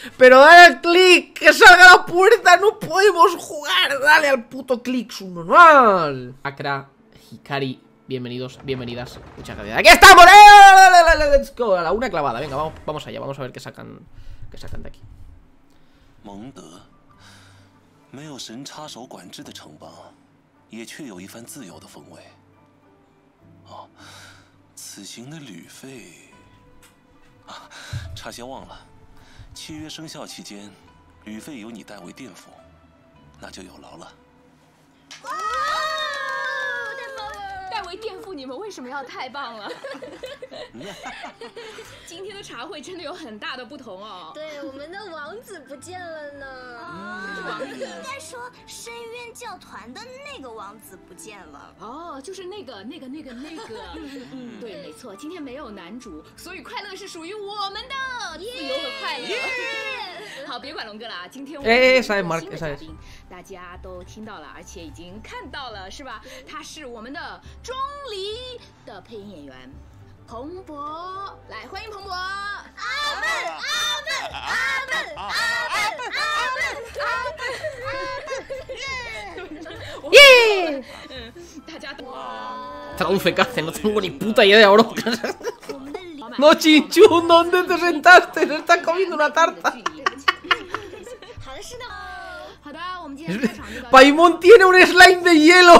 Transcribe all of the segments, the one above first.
Pero dale al clic, que salga la puerta, no podemos jugar. Dale al puto clic, subnormal. Akra, Hikari, bienvenidos, bienvenidas. Muchas gracias. ¡Aquí estamos! Let's go, a la una clavada. Venga, vamos allá, vamos a ver qué sacan de aquí. 蒙德，没有神插手管制的城邦，也确有一番自由的风味。哦，此行的旅费啊，差些忘了，契约生效期间，旅费由你代为垫付，那就有劳了。 哇，太棒了！代为垫付，你们为什么要太棒了？今天的茶会真的有很大的不同哦。 对，我们的王子不见了呢。 应该说深渊教团的那个王子不见了。 哦，就是那个。对，没错，今天没有男主，所以快乐是属于我们的，自由和快乐。好，别管龙哥了啊，今天我们有新的嘉宾，大家都听到了，而且已经看到了，是吧？他是我们的钟离的配音演员。 彭博，来欢迎彭博！阿门，阿门，阿门，阿门，阿门，阿门，耶！大家都。 Traduce, ¿qué hace? No tengo ni puta idea, bro. No, Chinchun, ¿dónde te sentaste? No estás comiendo una tarta. Paimon tiene un slime de hielo.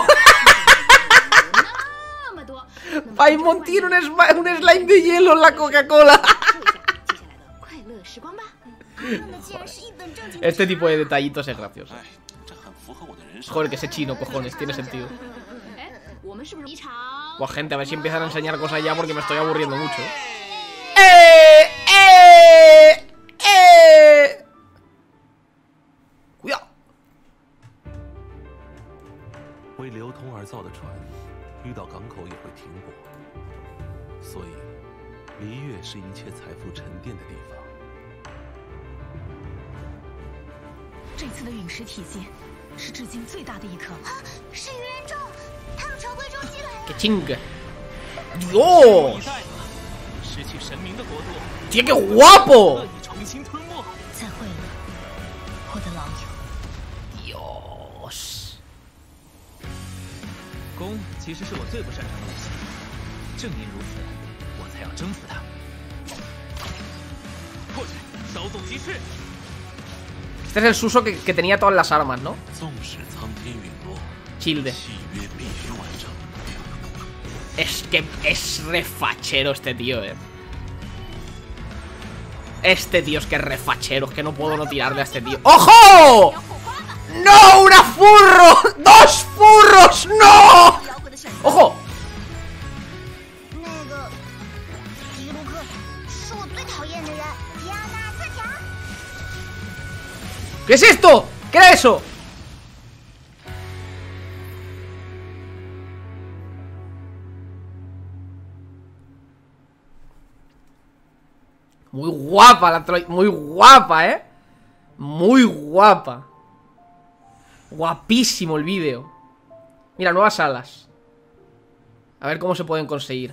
Paimon tiene un slime de hielo en la Coca-Cola. Este tipo de detallitos es gracioso. Joder, que ese chino, cojones, tiene sentido. Pues gente, a ver si empiezan a enseñar cosas ya porque me estoy aburriendo mucho. Cuidado. 为流通而造的船，遇到港口也会停泊，所以离月是一切财富沉淀的地方。 这次的陨石体积是至今最大的一颗。 是愚人众，他们筹备中心来了。 ¡Qué chinga! ¡Dios! 失去神明的国度， ¡Tío, qué guapo! 重新吞没。 再会了，我的老友。 Dios. 弓其实是我最不擅长的武器，正因如此，我才要征服他。过去，稍纵即逝。 Este es el Suso que tenía todas las armas, ¿no? 纵使苍天陨落， Childe. 契约必须完成。 Es que es refachero este tío, Este tío es que es refachero. Es que no puedo no tirarle a este tío. ¡Ojo! ¡No! ¡Una furro! ¡Dos furros! ¡No! ¡Ojo! ¿Qué es esto? ¿Qué era eso? Muy guapa la Troy. Muy guapa, Muy guapa. Guapísimo el vídeo. Mira, nuevas alas. A ver cómo se pueden conseguir.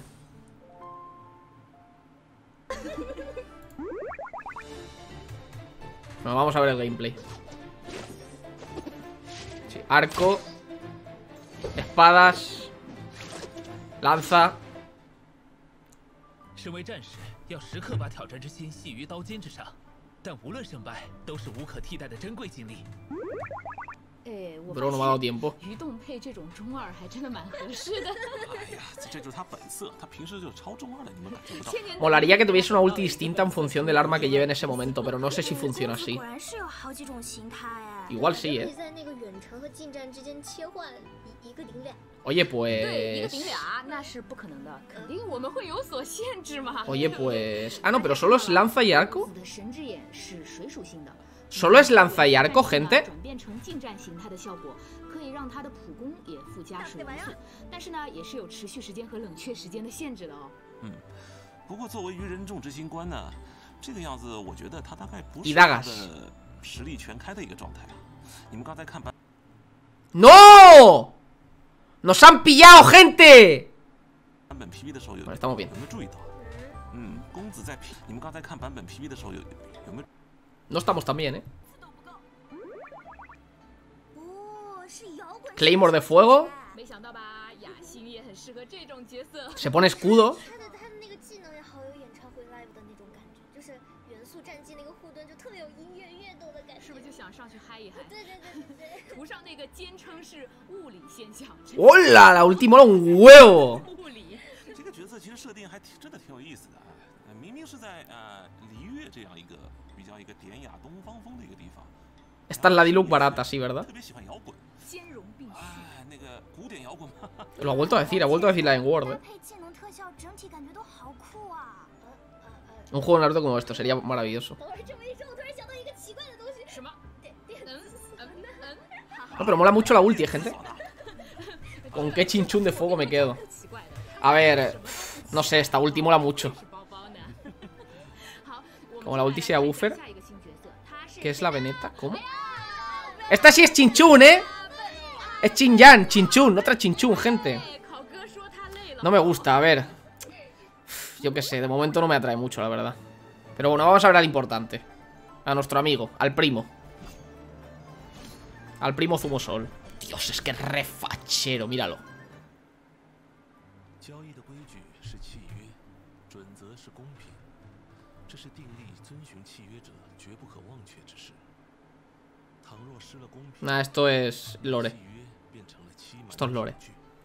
Bueno, vamos a ver el gameplay. Sí, arco. Espadas. Lanza. 身为战士，要时刻把挑战之心系于刀尖之上，但无论胜败，都是无可替代的珍贵经历。 Bro, no me ha dado tiempo. 移动配这种中二还真的蛮合适的。 哎呀，这就是他本色，他平时就超中二的，你们感觉不到。 Molaría que tuviese una ulti distinta en función del arma que lleve en ese momento, pero no sé si funciona así. Igual sí, Oye, pues... Oye, pues... Ah, no, pero solo es lanza y arco. ¿Solo es lanza y arco, gente? Y dagas. ¡No! ¡Nos han pillado, gente! Vale, estamos bien. No estamos tan bien, Claymore de fuego. Se pone escudo. ¡Hola! La ulti mola un huevo. Esta es la Diluc barata, sí, ¿verdad? Lo ha vuelto a decir la en Word, Un juego de Naruto como esto, sería maravilloso. No, pero mola mucho la ulti, gente. ¿Con qué chinchún de fuego me quedo? A ver, no sé, esta ulti mola mucho. Como la ulti sea buffer. ¿Qué es la Veneta? ¿Cómo? Esta sí es chinchún, Es Chinyan, chinchún, otra chinchún, gente. No me gusta, a ver. Yo qué sé, de momento no me atrae mucho, la verdad. Pero bueno, vamos a ver al importante. A nuestro amigo, al primo. Al primo Zumosol. Dios, es que es re fachero, míralo. Nah, esto es lore. Esto es lore.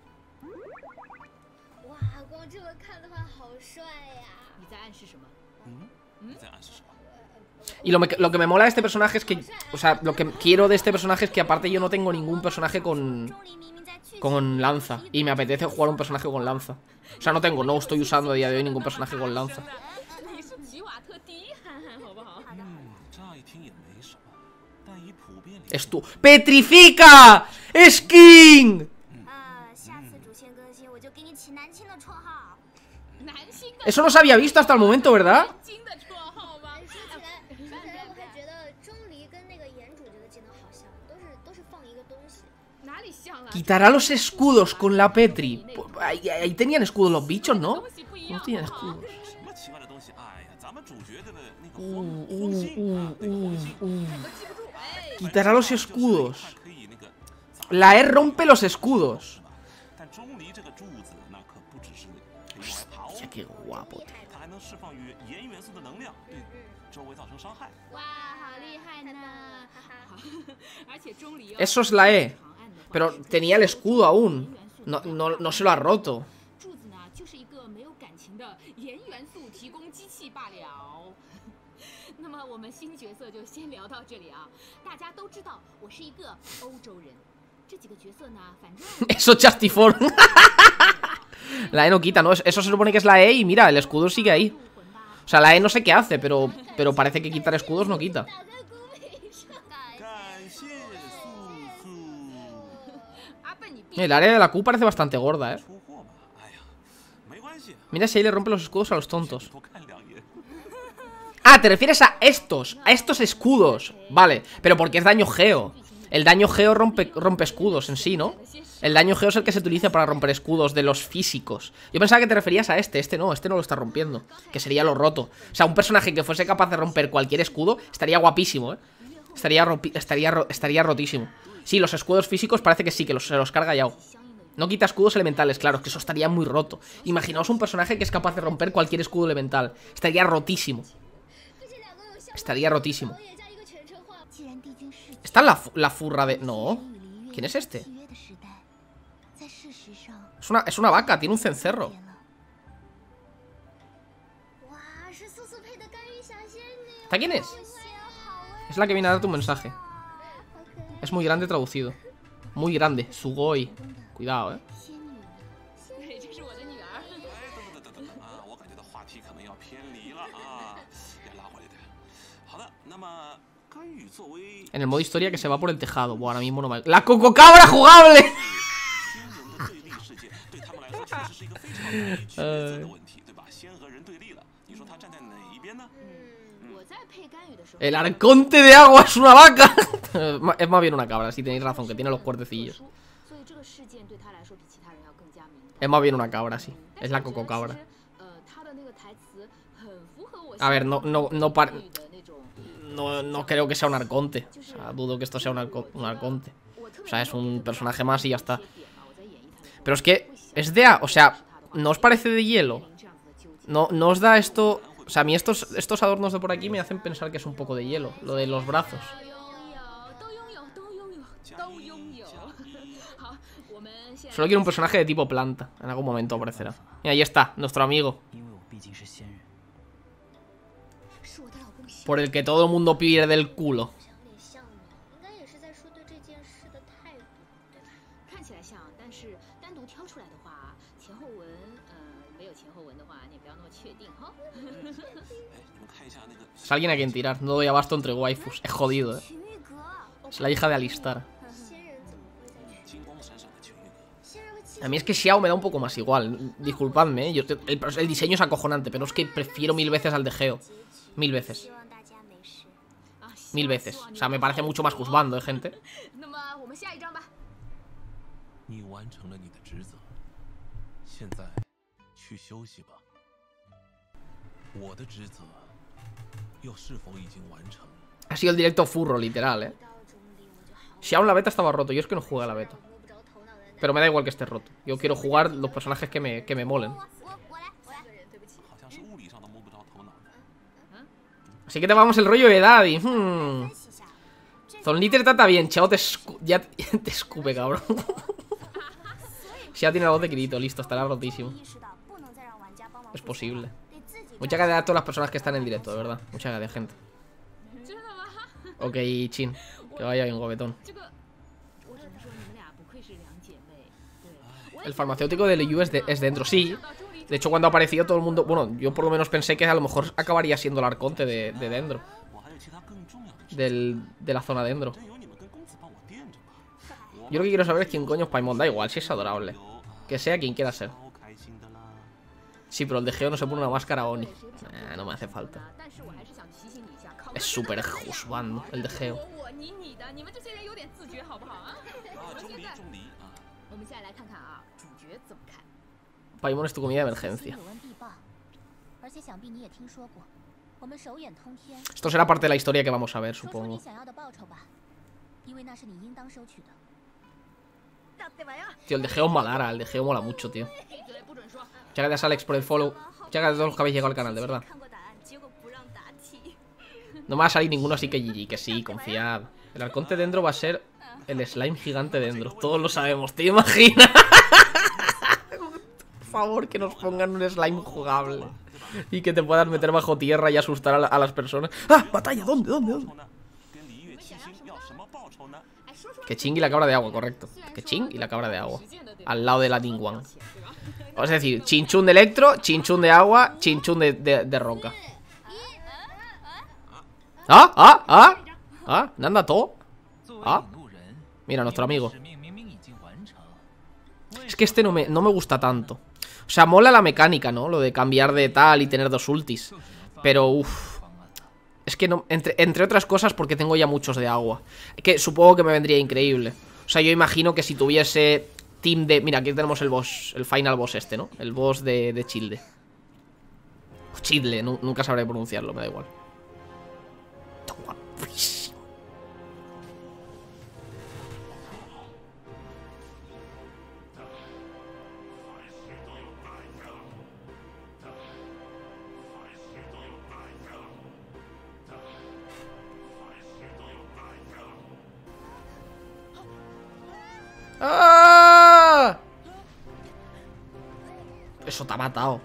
Y lo que me mola de este personaje es que... O sea, lo que quiero de este personaje es que aparte yo no tengo ningún personaje con lanza. Y me apetece jugar un personaje con lanza. O sea, no estoy usando a día de hoy ningún personaje con lanza. Es tú. ¡Petrifica! ¡Skin! Eso no se había visto hasta el momento, ¿verdad? Quitará los escudos con la Petri. Ahí tenían escudos los bichos, ¿no? No tenían escudos. Quitará los escudos. La E rompe los escudos. Hostia, qué guapo, tío. Eso es la E. Pero tenía el escudo aún. No se lo ha roto. Eso Justiform. La E no quita, ¿no? Eso se supone que es la E y mira, el escudo sigue ahí. O sea, la E no sé qué hace, pero parece que quitar escudos no quita. El área de la Q parece bastante gorda, Mira si ahí le rompe los escudos a los tontos. Ah, te refieres a estos escudos. Vale, pero porque es daño geo. El daño geo rompe escudos en sí, ¿no? El daño geo es el que se utiliza para romper escudos de los físicos. Yo pensaba que te referías a este no lo está rompiendo. Que sería lo roto. O sea, un personaje que fuese capaz de romper cualquier escudo estaría guapísimo, Estaría rotísimo. Sí, los escudos físicos parece que sí, que se los carga Yao. No quita escudos elementales, claro, es que eso estaría muy roto. Imaginaos un personaje que es capaz de romper cualquier escudo elemental. Estaría rotísimo. Estaría rotísimo. Está la furra de... No. ¿Quién es este? Es una vaca, tiene un cencerro. ¿Esta quién es? Es la que viene a dar tu mensaje. Es muy grande traducido. Muy grande, Sugoi. Cuidado, En el modo historia que se va por el tejado. Buah, ahora mismo no me... ¡La cococabra jugable! El arconte de agua es una vaca. Es más bien una cabra, si tenéis razón, que tiene los cuertecillos. Es más bien una cabra, sí. Es la no creo que sea un arconte. O sea, dudo que esto sea un arconte. O sea, es un personaje más y ya está. Pero es que es de... O sea, ¿no os parece de hielo? No os da esto... O sea, a mí estos adornos de por aquí me hacen pensar que es un poco de hielo. Lo de los brazos. Solo quiero un personaje de tipo planta. En algún momento aparecerá. Y ahí está, nuestro amigo. Por el que todo el mundo pierde el culo. Es alguien a quien tirar. No doy abasto entre waifus. Es jodido, Es la hija de Alistar. A mí es que Xiao me da un poco más igual. Disculpadme, el diseño es acojonante, pero es que prefiero 1000 veces al de Geo. 1000 veces. 1000 veces. O sea, me parece mucho más juzgando, gente. Ha sido el directo furro, literal, Xiao en la beta estaba roto. Yo es que no jugué a la beta. Pero me da igual que esté roto. Yo quiero jugar los personajes que me molen. Así que te vamos el rollo de Daddy. Zonliter trata bien. Xiao ya te escupe, cabrón. Xiao tiene la voz de Kirito. Listo, estará rotísimo. Es posible. Muchas gracias a todas las personas que están en directo, de verdad. Muchas gracias, gente. Ok, Chin. Que vaya bien, gobetón. El farmacéutico de Liu es dentro, sí. De hecho, cuando apareció todo el mundo... Bueno, yo por lo menos pensé que a lo mejor acabaría siendo el arconte de Dendro. De la zona Dendro. Yo lo que quiero saber es quién coño es Paimon. Da igual, si es adorable. Que sea quien quiera ser. Sí, pero el de Geo no se pone una máscara Oni. No me hace falta. Es súper juzgando el de Geo. Paimon es tu comida de emergencia. Esto será parte de la historia que vamos a ver, supongo. Tío, el de Geo es Madara. El de Geo mola mucho, tío. Muchas gracias, Alex, por el follow. Muchas gracias a todos los que habéis llegado al canal, de verdad. No me va a salir ninguno, así que GG, que sí, confiad. El arconte Dendro va a ser el slime gigante Dendro. Todos lo sabemos, ¿te imaginas? Por favor, que nos pongan un slime jugable. Y que te puedas meter bajo tierra y asustar a las personas. ¡Ah! ¡Batalla! ¿Dónde? Que Ching y la cabra de agua, correcto. Que Ching y la cabra de agua. Al lado de la Ningguang. Vamos a decir, Chinchun de electro, Chinchun de agua, Chinchun de roca. ¿Nanda todo? Mira, nuestro amigo. Es que este no me gusta tanto. O sea, mola la mecánica, ¿no? Lo de cambiar de tal y tener dos ultis. Pero, uff. Es que no, entre otras cosas porque tengo ya muchos de agua. Que supongo que me vendría increíble. O sea, yo imagino que si tuviese team de... Mira, aquí tenemos el boss, el final boss este, ¿no? El boss de Childe. Chidle, nunca sabré pronunciarlo, me da igual. Está guapísimo. ¡Ah! Eso te ha matado.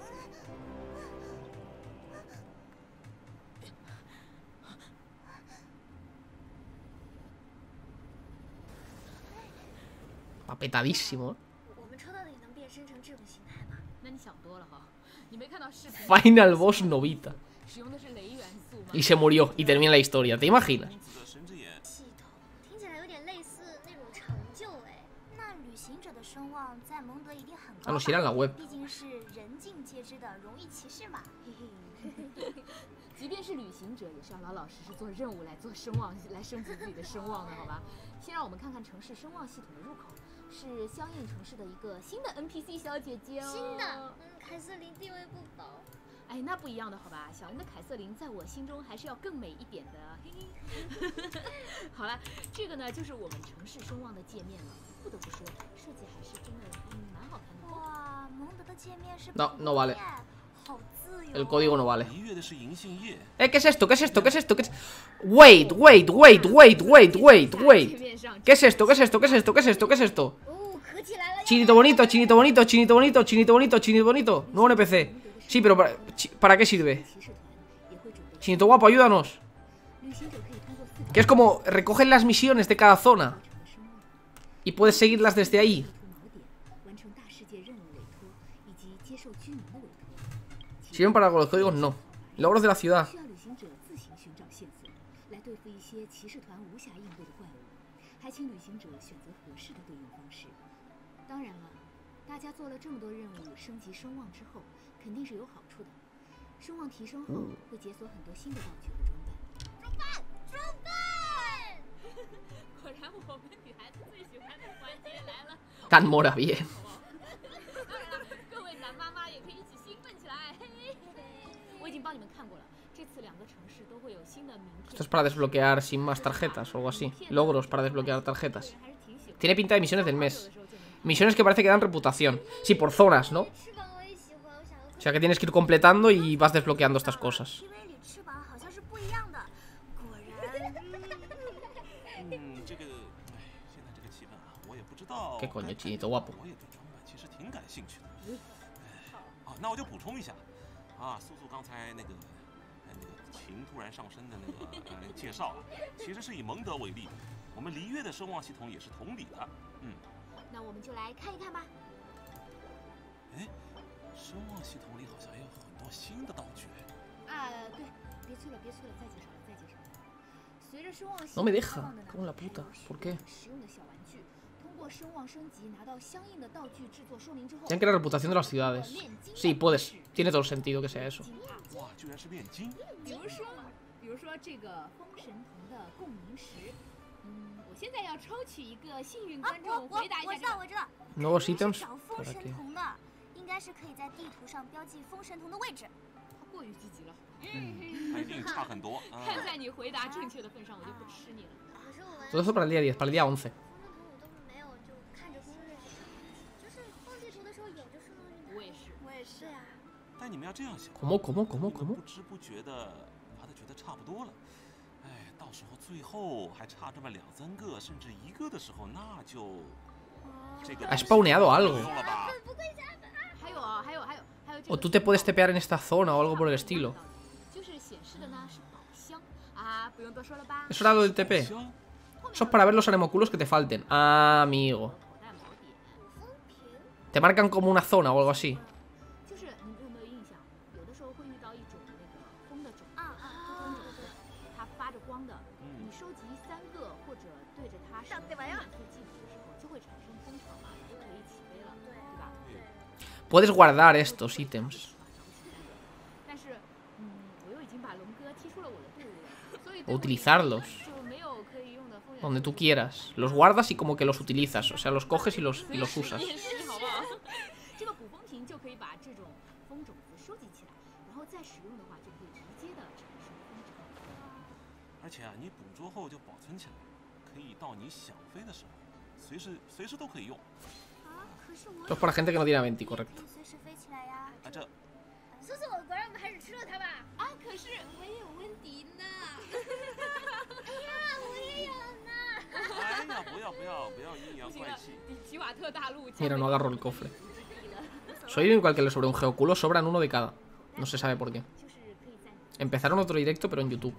Va petadísimo. Final boss Novita. Y se murió y termina la historia. ¿Te imaginas? Ah, nos irá en la web. 哎，那不一样的好吧？小恩的凯瑟琳在我心中还是要更美一点的。嘿嘿。好了，这个呢就是我们城市声望的界面了。不得不说，设计还是真的蛮好看的。 哇，蒙德的界面是 No vale. 好自由。 El código no vale. 璃月的是银杏叶。 ¿Qué es esto? ¿Qué es esto? ¿Qué es esto? ¿Qué es? Wait. ¿Qué es esto? ¿Qué es esto? ¿Qué es esto? ¿Qué es esto? ¿Qué es esto? Chinito bonito, chinito bonito, chinito bonito, chinito bonito, chinito bonito. Nuevo NPC. Sí, pero ¿para qué sirve? Chinito guapo, ayúdanos. Que es como recogen las misiones de cada zona y puedes seguirlas desde ahí. ¿Sirven para algo los códigos? No. Logros de la ciudad. Tan mora bien. Esto es para desbloquear sin más tarjetas o algo así. Logros para desbloquear tarjetas. Tiene pinta de misiones del mes. Misiones que parece que dan reputación. Sí, por zonas, ¿no? O sea que tienes que ir completando y vas desbloqueando estas cosas. ¿Qué coño, chinito guapo? No me deja. Como la puta. ¿Por qué? Tienen que la reputación de las ciudades. Sí, puedes. Tiene todo el sentido que sea eso. Nuevos ítems. ¿Para qué? Todo eso para el día 10, para el día 11. ¿Cómo? Ha spawneado algo. O tú te puedes tepear en esta zona o algo por el estilo. ¿Eso era lo del TP? Eso es para ver los anemoculos que te falten. Ah, amigo. Te marcan como una zona o algo así. Puedes guardar estos ítems o utilizarlos donde tú quieras. Los guardas y como que los utilizas. O sea, los coges y los usas. Esto es para gente que no tiene Aventi, correcto. Mira, no agarro el cofre. Soy el único al que le sobra un geoculo. Sobran uno de cada. No se sabe por qué. Empezaron otro directo, pero en YouTube.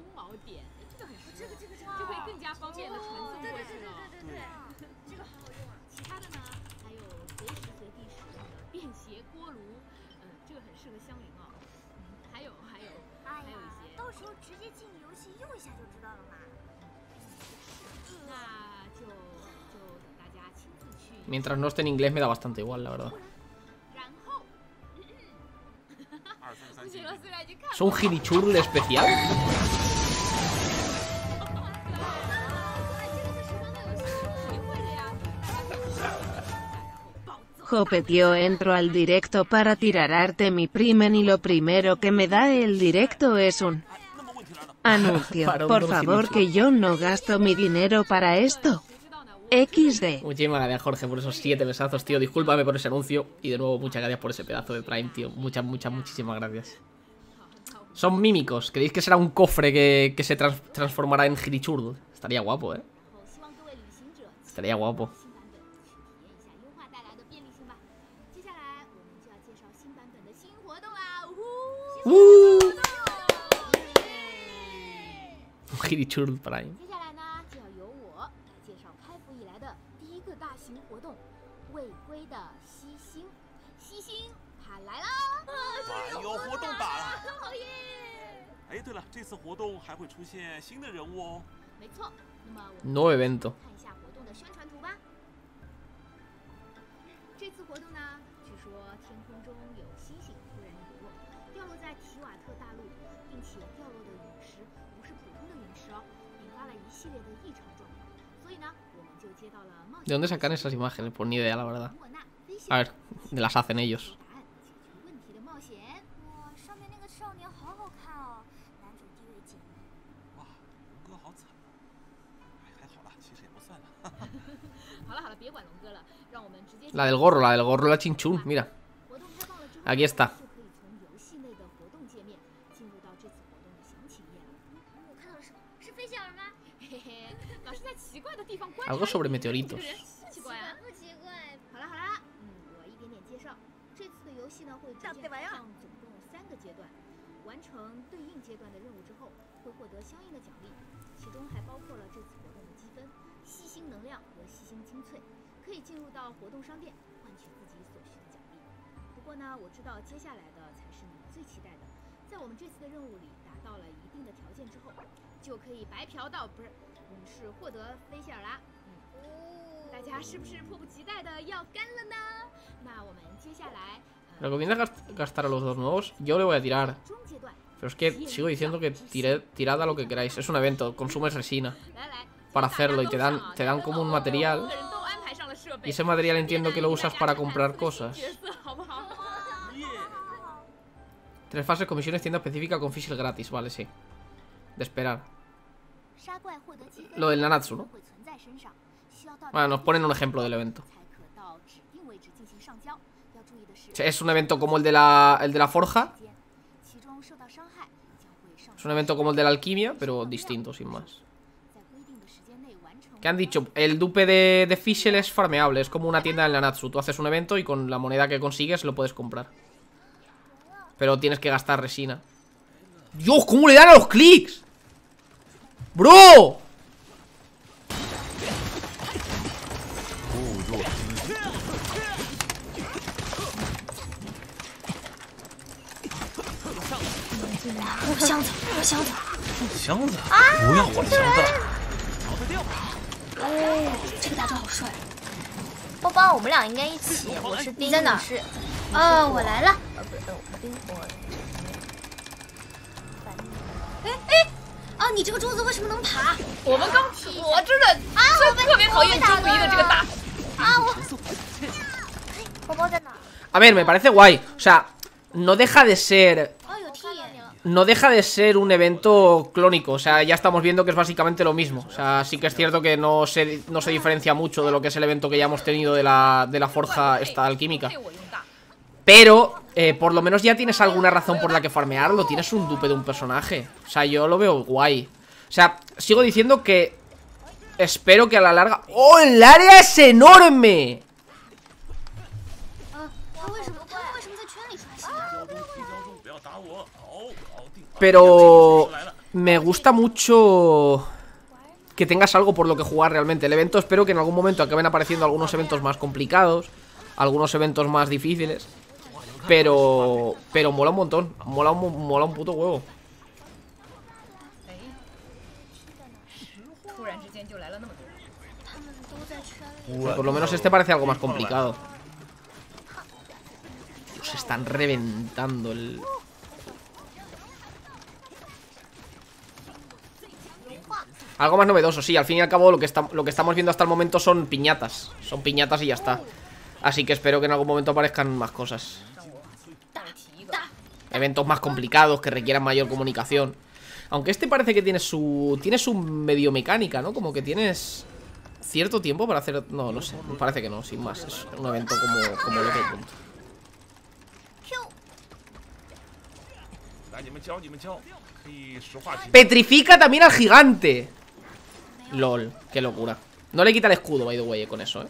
Mientras no esté en inglés me da bastante igual, la verdad. ¿Es un girichurl especial? Jope, tío, entro al directo para tirar arte mi primen y lo primero que me da el directo es un anuncio. Por favor, que yo no gasto mi dinero para esto. XD. Muchísimas gracias, Jorge, por esos 7 besazos, tío. Discúlpame por ese anuncio. Y de nuevo, muchas gracias por ese pedazo de Prime, tío. Muchísimas gracias. Son mímicos. ¿Creéis que será un cofre que se transformará en Girichurd? Estaría guapo, ¿eh? Estaría guapo. Girichurd Prime. Nuevo evento. ¿De dónde sacan esas imágenes? Pues ni idea, la verdad. A ver, las hacen ellos. La del gorro, la chinchún, mira. Aquí está. Algo sobre meteoritos. ¿Recomiendas gastar a los dos nuevos? Yo le voy a tirar. Pero es que sigo diciendo que tirad a lo que queráis. Es un evento, consumes resina para hacerlo y te dan como un material. Y ese material entiendo que lo usas para comprar cosas. 3 fases, comisiones, tienda específica con Fischl gratis. Vale, sí. De esperar. Lo del Nanatsu, ¿no? Bueno, nos ponen un ejemplo del evento. Es un evento como el de la forja. Es un evento como el de la alquimia, pero distinto, sin más. ¿Qué han dicho? El dupe de Fischl es farmeable. Es como una tienda del Nanatsu. Tú haces un evento y con la moneda que consigues lo puedes comprar. Pero tienes que gastar resina. ¡Dios! ¿Cómo le dan a los clics? ¡Bro! 包包，我们俩应该一起。我是丁，你在哪？我来了。你这个桌子为什么能爬？ 我们刚，我真的特别讨厌周瑜的这个大。 包包在哪？ A ver, me parece guay. O sea, no deja de ser... No deja de ser un evento clónico. O sea, ya estamos viendo que es básicamente lo mismo. O sea, sí que es cierto que no se diferencia mucho de lo que es el evento que ya hemos tenido de la forja esta alquímica. Pero, por lo menos ya tienes alguna razón por la que farmearlo. Tienes un dupe de un personaje. O sea, yo lo veo guay. O sea, sigo diciendo que... Espero que a la larga... ¡Oh, el área es enorme! Pero me gusta mucho que tengas algo por lo que jugar realmente. El evento, espero que en algún momento acaben apareciendo algunos eventos más complicados, algunos eventos más difíciles. Pero mola un montón. Mola un puto huevo. Por lo menos este parece algo más complicado. Se están reventando el... Algo más novedoso, sí, al fin y al cabo lo que estamos viendo hasta el momento son piñatas. Son piñatas y ya está. Así que espero que en algún momento aparezcan más cosas. Eventos más complicados que requieran mayor comunicación. Aunque este parece que tiene su medio mecánica, ¿no? Como que tienes cierto tiempo para hacer... No, no sé, me parece que no, sin más. Es un evento como el otro punto. Petrifica también al gigante. LOL, qué locura. No le quita el escudo, by the way, con eso,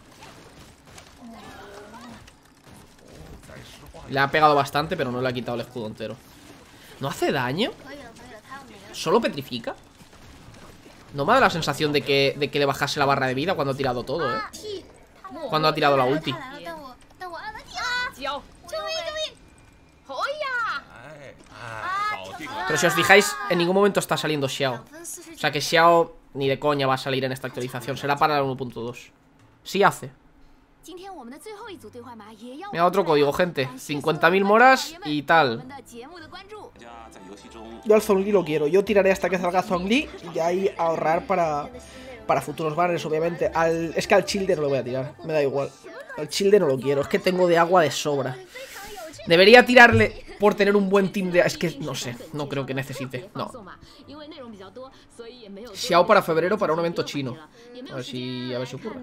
Le ha pegado bastante, pero no le ha quitado el escudo entero. ¿No hace daño? ¿Solo petrifica? No me da la sensación de que le bajase la barra de vida cuando ha tirado todo, Cuando ha tirado la ulti. Pero si os fijáis, en ningún momento está saliendo Xiao. O sea que Xiao ni de coña va a salir en esta actualización. Será para el 1.2. Sí hace. Mira, otro código, gente. 50.000 moras y tal. Yo al Zhongli lo quiero. Yo tiraré hasta que salga Zhongli y ahí ahorrar para futuros banners, obviamente. Es que al Childe no lo voy a tirar. Me da igual. Al Childe no lo quiero. Es que tengo de agua de sobra. Debería tirarle por tener un buen team de... Es que no sé. No creo que necesite. No. Xiao para febrero para un evento chino. A ver si ocurre.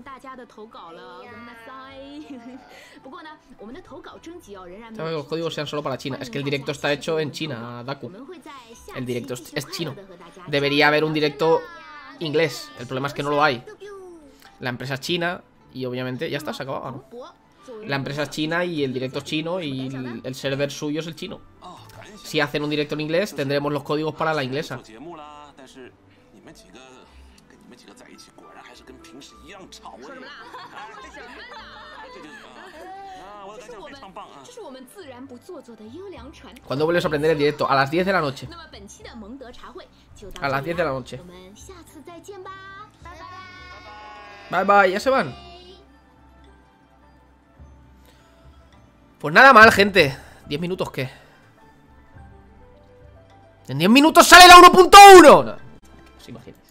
Sabes que los códigos sean solo para China. Es que el directo está hecho en China, Daku. El directo es chino. Debería haber un directo inglés. El problema es que no lo hay. La empresa es china y obviamente... Ya está, se acababa, ¿no? La empresa es china y el directo es chino y el server suyo es el chino. Si hacen un directo en inglés, tendremos los códigos para la inglesa. ¿Cuándo vuelves a aprender el directo? A las 10 de la noche. A las 10 de la noche. Bye bye, ya se van. Pues nada mal, gente. 10 minutos, ¿qué? En 10 minutos sale la 1.1. No, os imagináis.